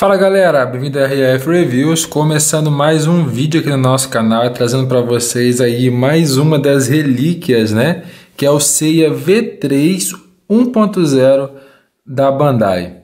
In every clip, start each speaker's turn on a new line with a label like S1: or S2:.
S1: Fala galera, bem-vindo a RF Reviews, começando mais um vídeo aqui no nosso canal, trazendo para vocês aí mais uma das relíquias, né? Que é o Seiya V3 1.0 da Bandai.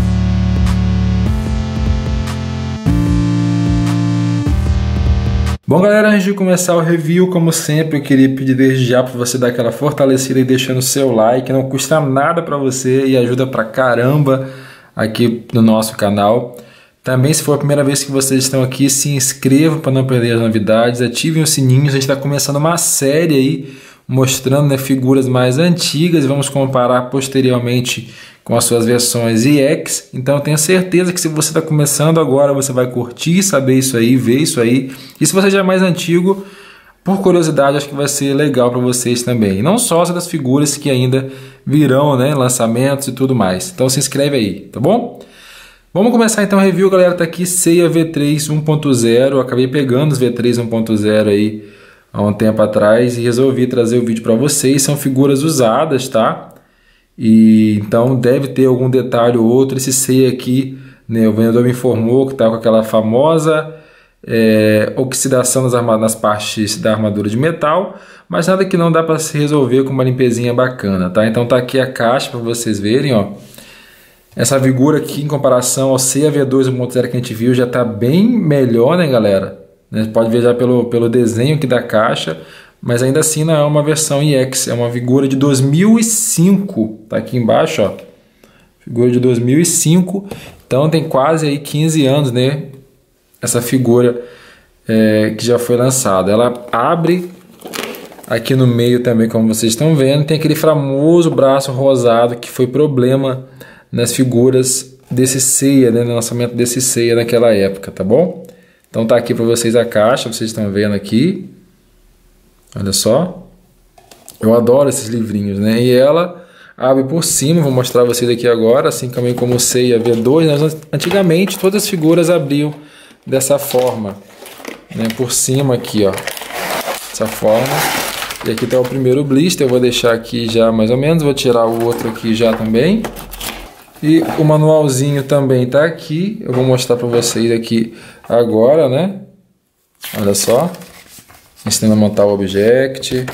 S1: Bom galera, antes de começar o review, como sempre, eu queria pedir desde já para você dar aquela fortalecida e deixando o seu like, não custa nada para você e ajuda pra caramba aqui no nosso canal. Também, se for a primeira vez que vocês estão aqui, se inscrevam para não perder as novidades, ativem o sininho. A gente está começando uma série aí mostrando, né, figuras mais antigas e vamos comparar posteriormente com as suas versões EX. Então eu tenho certeza que se você está começando agora, você vai curtir, saber isso aí, ver isso aí. E se você já é mais antigo, por curiosidade, acho que vai ser legal para vocês também. E não só as das figuras que ainda virão, né, lançamentos e tudo mais. Então se inscreve aí, tá bom? Vamos começar então a review, galera. Tá aqui Seiya V3 1.0. Eu acabei pegando os V3 1.0 aí há um tempo atrás e resolvi trazer o vídeo para vocês. São figuras usadas, tá? E então deve ter algum detalhe ou outro. Esse Seiya aqui, né, o vendedor me informou que tá com aquela famosa oxidação nas partes da armadura de metal, mas nada que não dá para se resolver com uma limpezinha bacana, tá? Então tá aqui a caixa para vocês verem, ó. Essa figura aqui, em comparação ao Seiya V2 1.0 que a gente viu, já está bem melhor, né, galera? Pode ver já pelo desenho aqui da caixa, mas ainda assim não é uma versão EX, é uma figura de 2005, tá aqui embaixo, ó. Figura de 2005, então tem quase aí 15 anos, né? Essa figura que já foi lançada. Ela abre aqui no meio também, como vocês estão vendo, tem aquele famoso braço rosado que foi problema nas figuras desse Seiya, né, no lançamento desse Seiya naquela época, tá bom? Então tá aqui para vocês a caixa, vocês estão vendo aqui. Olha só. Eu adoro esses livrinhos, né? E ela abre por cima, vou mostrar para vocês aqui agora, assim também como o Seiya V2, né? Antigamente todas as figuras abriam dessa forma, né? Por cima aqui, ó. Dessa forma. E aqui tá o primeiro blister, eu vou deixar aqui já mais ou menos, vou tirar o outro aqui já também. E o manualzinho também tá aqui, eu vou mostrar para vocês aqui agora, né? Olha só, ensinando a montar o object,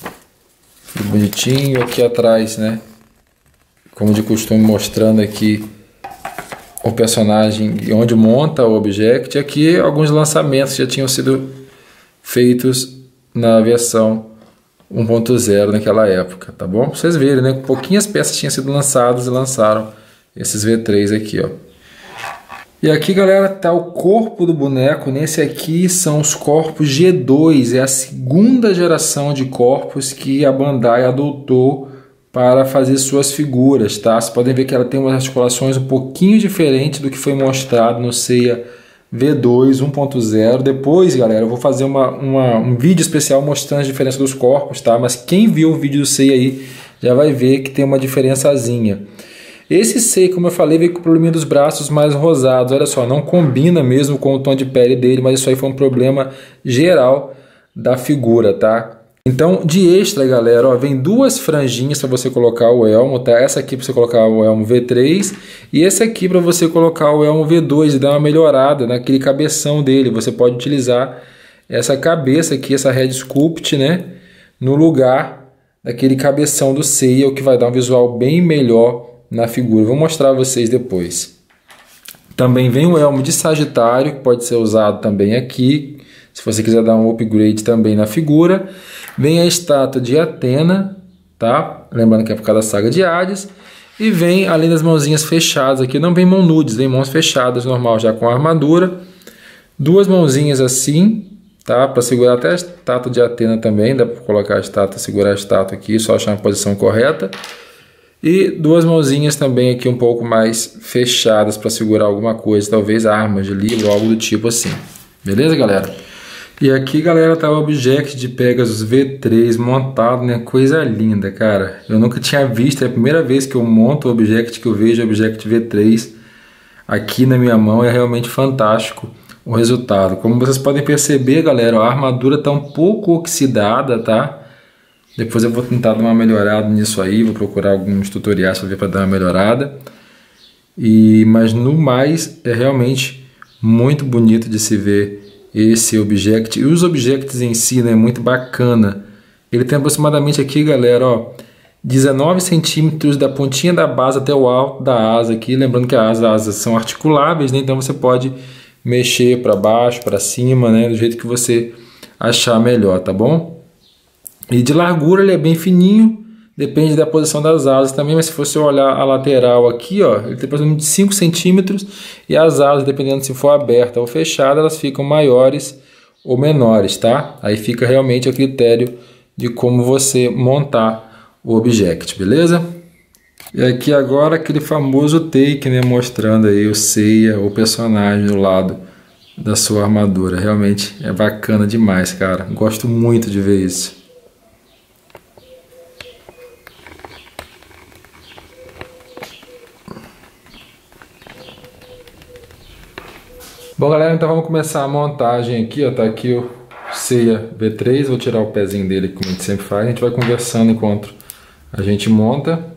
S1: bonitinho. Aqui atrás, né? Como de costume, mostrando aqui o personagem e onde monta o object. Aqui alguns lançamentos já tinham sido feitos na versão 1.0 naquela época, tá bom? Pra vocês verem, né? Pouquinhas peças tinham sido lançadas e lançaram esses V3 aqui, ó. E aqui, galera, tá o corpo do boneco. Nesse aqui são os corpos G2. É a segunda geração de corpos que a Bandai adotou para fazer suas figuras, tá? Vocês podem ver que ela tem umas articulações um pouquinho diferentes do que foi mostrado no Seiya V2 1.0. Depois, galera, eu vou fazer um vídeo especial mostrando a diferença dos corpos, tá? Mas quem viu o vídeo do Seiya aí já vai ver que tem uma diferençazinha. Esse Seiya, como eu falei, veio com o probleminha dos braços mais rosados. Olha só, não combina mesmo com o tom de pele dele, mas isso aí foi um problema geral da figura, tá? Então, de extra, galera, ó, vem duas franjinhas para você colocar o elmo, tá? Essa aqui para você colocar o elmo V3 e esse aqui para você colocar o elmo V2 e dar uma melhorada naquele cabeção dele. Você pode utilizar essa cabeça aqui, essa head sculpt, né, no lugar daquele cabeção do Seiya, o que vai dar um visual bem melhor na figura. Vou mostrar a vocês depois. Também vem o elmo de Sagitário, que pode ser usado também aqui, se você quiser dar um upgrade também na figura. Vem a estátua de Athena, tá? Lembrando que é por causa da saga de Hades. E vem, além das mãozinhas fechadas aqui, não vem mão nudes, vem mãos fechadas, normal, já com a armadura. Duas mãozinhas assim, tá? Para segurar até a estátua de Athena também, dá para colocar a estátua, segurar a estátua aqui, só achar a posição correta. E duas mãozinhas também aqui um pouco mais fechadas para segurar alguma coisa, talvez armas de livro ou algo do tipo assim. Beleza, galera? E aqui, galera, tá o Object de Pegasus V3 montado, né? Coisa linda, cara. Eu nunca tinha visto, é a primeira vez que eu monto o Object, que eu vejo o Object V3 aqui na minha mão. É realmente fantástico o resultado. Como vocês podem perceber, galera, a armadura tá um pouco oxidada, tá? Depois eu vou tentar dar uma melhorada nisso aí, vou procurar alguns tutoriais para ver para dar uma melhorada. Mas no mais é realmente muito bonito de se ver esse object. E os objects em si, né, muito bacana. Ele tem aproximadamente aqui, galera, ó, 19 centímetros da pontinha da base até o alto da asa aqui. Lembrando que as asas são articuláveis, né? Então você pode mexer para baixo, para cima, né? Do jeito que você achar melhor, tá bom? E de largura ele é bem fininho, depende da posição das asas também, mas se você olhar a lateral aqui, ó, ele tem aproximadamente 5 centímetros e as asas, dependendo se for aberta ou fechada, elas ficam maiores ou menores, tá? Aí fica realmente a critério de como você montar o object, beleza? E aqui agora aquele famoso take, né, mostrando aí o Seiya, o personagem do lado da sua armadura. Realmente é bacana demais, cara. Gosto muito de ver isso. Bom, galera, então vamos começar a montagem aqui, ó. Tá aqui o Seiya V3, vou tirar o pezinho dele, como a gente sempre faz. A gente vai conversando enquanto a gente monta.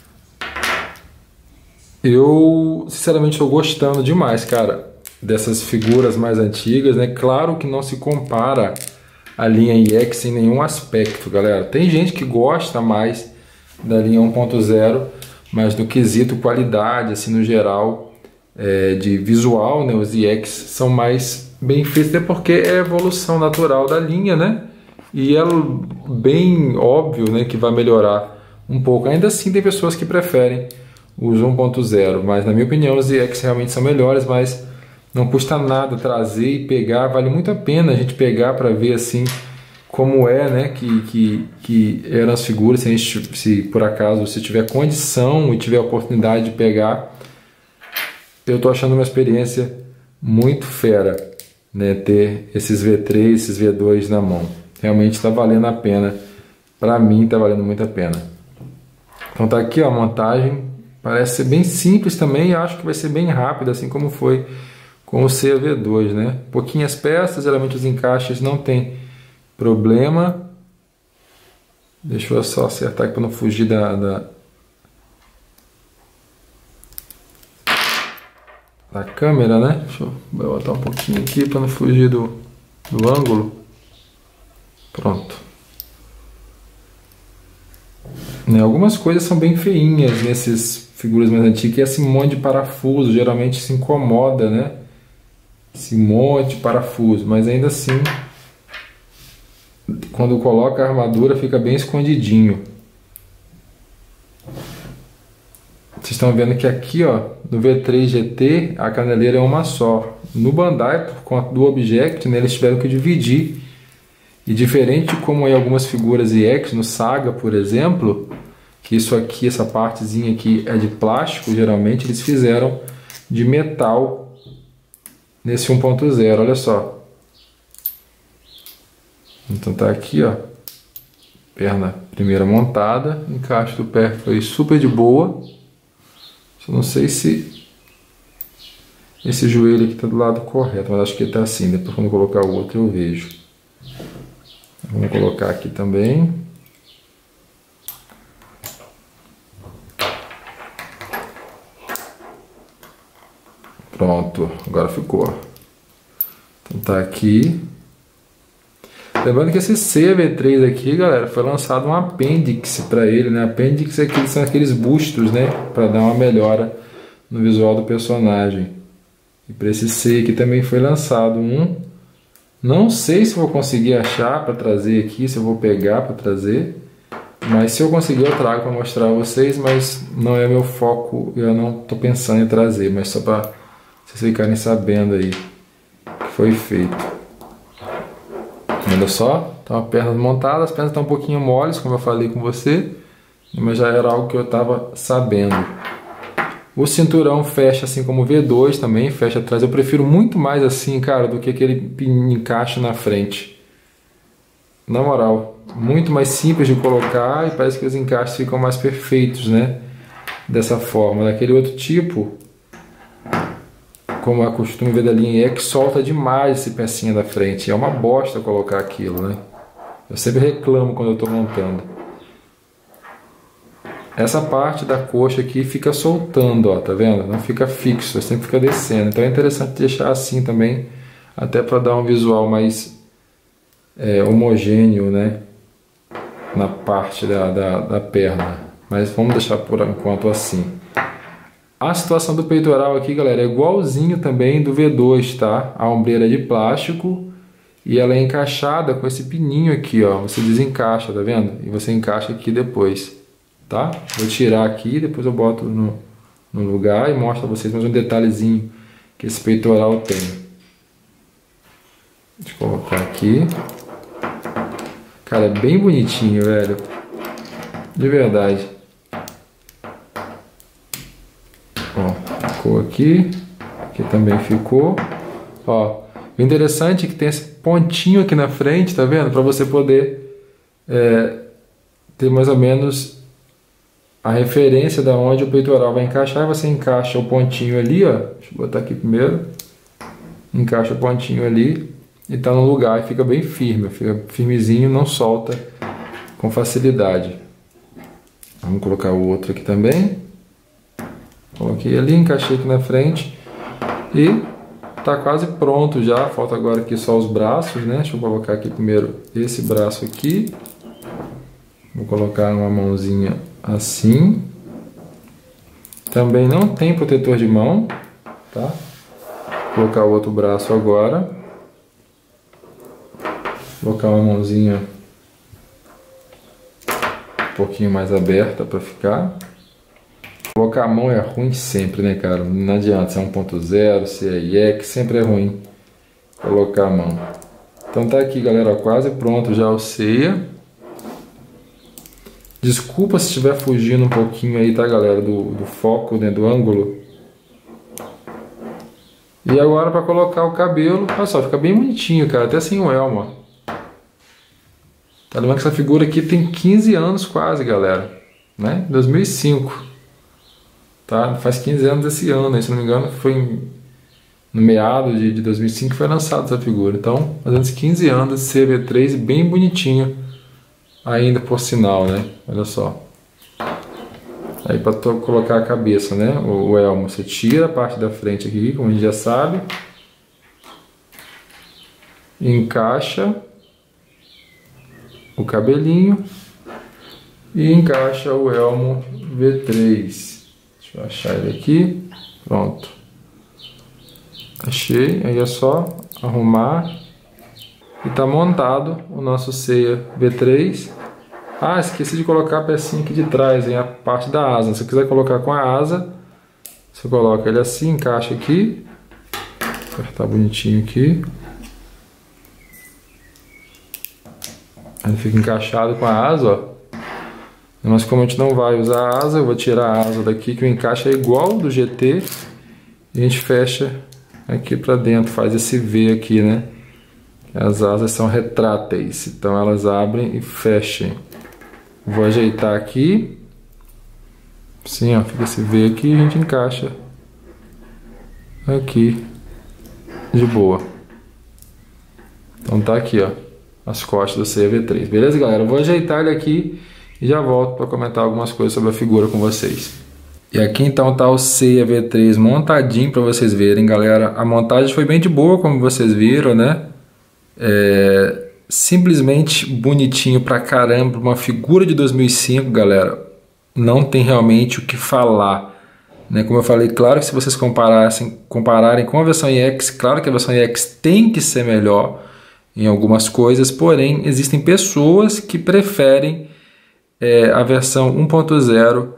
S1: Eu, sinceramente, estou gostando demais, cara, dessas figuras mais antigas, né? Claro que não se compara a linha EX em nenhum aspecto, galera. Tem gente que gosta mais da linha 1.0, mas no quesito qualidade, assim, no geral, de visual, né, os EX são mais bem feitos, até porque é a evolução natural da linha, né? E é bem óbvio, né, que vai melhorar um pouco. Ainda assim tem pessoas que preferem os 1.0, mas na minha opinião os EX realmente são melhores, mas não custa nada trazer e pegar, vale muito a pena a gente pegar para ver assim como é, né, que eram as figuras, se por acaso você tiver condição e tiver a oportunidade de pegar. Eu tô achando uma experiência muito fera, né, ter esses V3, esses V2 na mão. Realmente está valendo a pena. Para mim está valendo muito a pena. Então tá aqui, ó, a montagem. Parece ser bem simples também e acho que vai ser bem rápido, assim como foi com o Seiya V2, né? Pouquinhas peças, geralmente os encaixes não tem problema. Deixa eu só acertar aqui para não fugir da câmera, né? Deixa eu botar um pouquinho aqui para não fugir do ângulo. Pronto. Né, algumas coisas são bem feinhas nessas figuras mais antigas. E esse monte de parafuso geralmente se incomoda, né? Esse monte de parafuso. Mas ainda assim, quando coloca a armadura, fica bem escondidinho. Vocês estão vendo que aqui, ó, no V3 GT, a caneleira é uma só. No Bandai, por conta do Object, né, eles tiveram que dividir. E diferente de como em algumas figuras EX, no Saga, por exemplo, que isso aqui, essa partezinha aqui é de plástico, geralmente eles fizeram de metal nesse 1.0, olha só. Então tá aqui, ó, perna primeira montada, encaixe do pé foi super de boa. Eu não sei se esse joelho aqui está do lado correto, mas acho que está assim. Depois quando eu colocar o outro eu vejo. Vamos colocar aqui também. Pronto, agora ficou. Então tá aqui. Lembrando que esse Seiya V3 aqui, galera, foi lançado um apêndice para ele, né? Apêndice aqui são aqueles bustos, né? Para dar uma melhora no visual do personagem. E para esse Seiya aqui também foi lançado um. Não sei se vou conseguir achar para trazer aqui, se eu vou pegar para trazer. Mas se eu conseguir eu trago para mostrar a vocês, mas não é meu foco, eu não estou pensando em trazer, mas só para vocês ficarem sabendo aí que foi feito. Olha só, estão as pernas montadas, as pernas estão um pouquinho moles, como eu falei com você, mas já era algo que eu estava sabendo. O cinturão fecha assim como o V2 também, fecha atrás. Eu prefiro muito mais assim, cara, do que aquele encaixe na frente. Na moral, muito mais simples de colocar e parece que os encaixes ficam mais perfeitos, né? Dessa forma. Daquele outro tipo, como é costume ver da linha EX, solta demais esse pecinha da frente. É uma bosta colocar aquilo, né? Eu sempre reclamo quando eu estou montando. essa parte da coxa aqui fica soltando, ó, tá vendo? Não fica fixo, sempre fica descendo. Então é interessante deixar assim também, até para dar um visual mais homogêneo, né? Na parte da perna. Mas vamos deixar por enquanto assim. A situação do peitoral aqui, galera, é igualzinho também do V2, tá? A ombreira é de plástico e ela é encaixada com esse pininho aqui, ó. Você desencaixa, tá vendo? E você encaixa aqui depois, tá? Vou tirar aqui, depois eu boto no lugar e mostro a vocês mais um detalhezinho que esse peitoral tem. Deixa eu colocar aqui. Cara, é bem bonitinho, velho. De verdade. Ó, ficou aqui. Aqui também ficou. Ó, o interessante é que tem esse pontinho aqui na frente, tá vendo? Para você poder ter mais ou menos a referência da onde o peitoral vai encaixar. E você encaixa o pontinho ali, ó. Deixa eu botar aqui primeiro. Encaixa o pontinho ali e tá no lugar e fica bem firme. Fica firmezinho, não solta com facilidade. Vamos colocar o outro aqui também. Coloquei ali, encaixei aqui na frente e tá quase pronto já. Falta agora aqui só os braços, né? Deixa eu colocar aqui primeiro esse braço aqui. Vou colocar uma mãozinha assim. Também não tem protetor de mão, tá? Vou colocar o outro braço agora. Vou colocar uma mãozinha um pouquinho mais aberta para ficar. Colocar a mão é ruim sempre, né, cara? Não adianta, se é 1.0, se é IEC, sempre é ruim colocar a mão. Então tá aqui, galera, ó, quase pronto já o ceia. Desculpa se estiver fugindo um pouquinho aí, tá, galera, do foco, né, do ângulo. E agora para colocar o cabelo, olha só, fica bem bonitinho, cara, até sem o elmo, ó. Tá lembrando que essa figura aqui tem 15 anos quase, galera, né? 2005. Tá? Faz 15 anos esse ano, se não me engano, foi no meado de 2005 que foi lançada essa figura. Então, fazendo 15 anos de CV3, bem bonitinho ainda, por sinal, né? Olha só. Aí para colocar a cabeça, né? O elmo, você tira a parte da frente aqui, como a gente já sabe. Encaixa o cabelinho e encaixa o elmo V3. Deixa eu achar ele aqui. Pronto. Achei. Aí é só arrumar. E tá montado o nosso ceia V3. Ah, esqueci de colocar a pecinha aqui de trás, hein? A parte da asa. Se você quiser colocar com a asa, você coloca ele assim, encaixa aqui. Apertar bonitinho aqui. Ele fica encaixado com a asa, ó. Mas como a gente não vai usar a asa, eu vou tirar a asa daqui, que o encaixe é igual do GT. E a gente fecha aqui para dentro, faz esse V aqui, né? As asas são retráteis, então elas abrem e fecham. Vou ajeitar aqui. Assim, ó, fica esse V aqui e a gente encaixa aqui de boa. Então tá aqui, ó, as costas do Ceia V3. Beleza, galera? Eu vou ajeitar ele aqui e já volto para comentar algumas coisas sobre a figura com vocês. E aqui então tá o Ceia V3 montadinho para vocês verem, galera. A montagem foi bem de boa, como vocês viram, né? Simplesmente bonitinho pra caramba. Uma figura de 2005, galera. Não tem realmente o que falar, né? Como eu falei, claro que se vocês compararem com a versão EX, claro que a versão EX tem que ser melhor em algumas coisas, porém existem pessoas que preferem a versão 1.0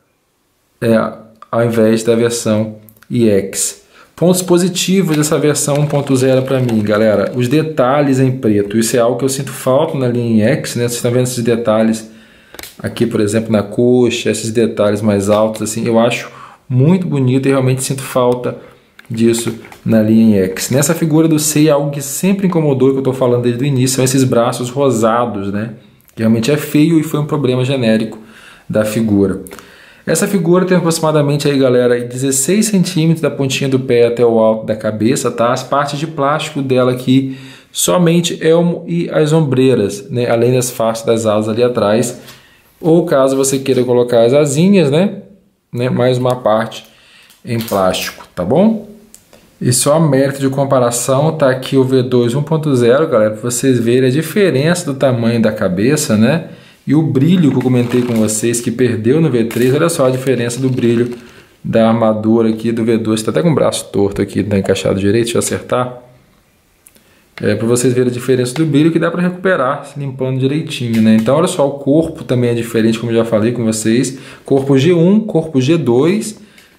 S1: ao invés da versão EX. Pontos positivos dessa versão 1.0 para mim, galera: os detalhes em preto. Isso é algo que eu sinto falta na linha EX, né? Vocês estão vendo esses detalhes aqui, por exemplo, na coxa, esses detalhes mais altos, assim, eu acho muito bonito e realmente sinto falta disso na linha EX. Nessa figura do Ceia, algo que sempre incomodou, que eu estou falando desde o início, são esses braços rosados, né? Que realmente é feio e foi um problema genérico da figura. Essa figura tem aproximadamente aí, galera, 16 centímetros da pontinha do pé até o alto da cabeça, tá? As partes de plástico dela aqui, somente elmo e as ombreiras, né? Além das faces das asas ali atrás. ou caso você queira colocar as asinhas, né, mais uma parte em plástico, tá bom? E só a mérito de comparação, tá aqui o V2 1.0, galera, para vocês verem a diferença do tamanho da cabeça, né? E o brilho que eu comentei com vocês, que perdeu no V3, olha só a diferença do brilho da armadura aqui do V2. Está até com o braço torto aqui, tá encaixado direito, deixa eu acertar. Para vocês verem a diferença do brilho que dá para recuperar, se limpando direitinho, né? Então, olha só, o corpo também é diferente, como eu já falei com vocês. Corpo G1, corpo G2,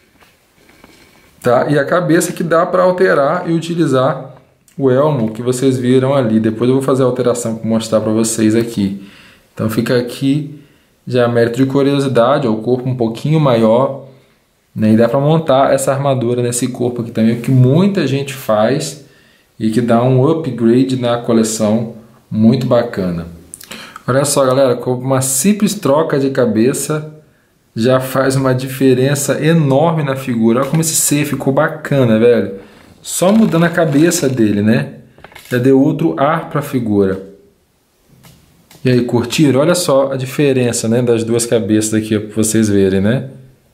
S1: tá? E a cabeça que dá para alterar e utilizar o elmo que vocês viram ali. Depois eu vou fazer a alteração para mostrar para vocês aqui. Então fica aqui já a mérito de curiosidade, ó, o corpo um pouquinho maior, né? E dá para montar essa armadura nesse corpo aqui também, o que muita gente faz e que dá um upgrade na coleção muito bacana. Olha só, galera, com uma simples troca de cabeça já faz uma diferença enorme na figura. Olha como esse ser ficou bacana, velho. Só mudando a cabeça dele, né? Já deu outro ar para a figura. E aí, curtiram? Olha só a diferença, né, das duas cabeças aqui, para vocês verem, né?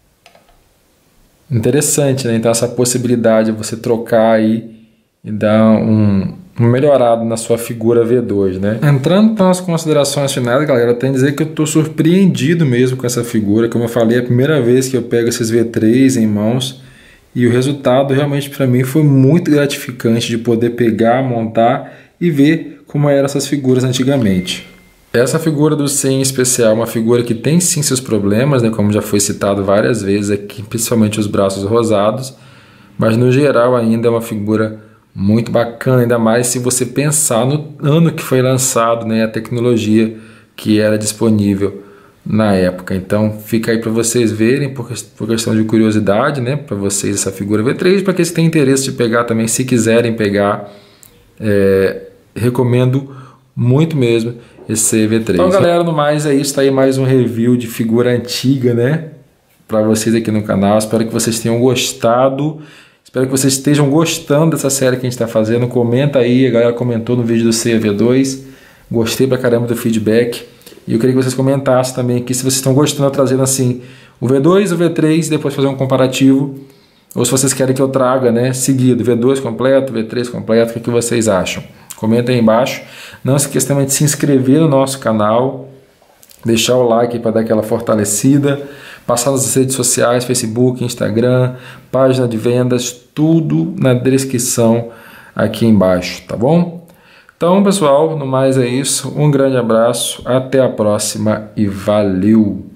S1: Interessante, né? Então essa possibilidade de você trocar aí e dar um melhorado na sua figura V2, né? Entrando nas considerações finais, galera, eu tenho que dizer que eu estou surpreendido mesmo com essa figura. Como eu falei, é a primeira vez que eu pego esses V3 em mãos e o resultado realmente para mim foi muito gratificante de poder pegar, montar e ver como eram essas figuras antigamente. Essa figura do 100 em especial é uma figura que tem sim seus problemas, né, como já foi citado várias vezes aqui, principalmente os braços rosados, mas no geral ainda é uma figura muito bacana, ainda mais se você pensar no ano que foi lançado, né, a tecnologia que era disponível na época. Então fica aí para vocês verem, por questão de curiosidade, né, para vocês essa figura V3, para quem tem interesse de pegar também, se quiserem pegar, recomendo muito mesmo esse V3. Então, galera, no mais é isso, tá aí mais um review de figura antiga, né, para vocês aqui no canal. Espero que vocês tenham gostado, espero que vocês estejam gostando dessa série que a gente está fazendo. Comenta aí, a galera comentou no vídeo do CV2, gostei pra caramba do feedback, e eu queria que vocês comentassem também aqui se vocês estão gostando, trazendo assim o V2, o V3, depois fazer um comparativo, ou se vocês querem que eu traga, né, seguido, V2 completo, V3 completo, o que vocês acham? Comenta aí embaixo. Não se esqueça também de se inscrever no nosso canal, deixar o like para dar aquela fortalecida, passar nas redes sociais, Facebook, Instagram, página de vendas, tudo na descrição aqui embaixo, tá bom? Então, pessoal, no mais é isso. Um grande abraço, até a próxima e valeu!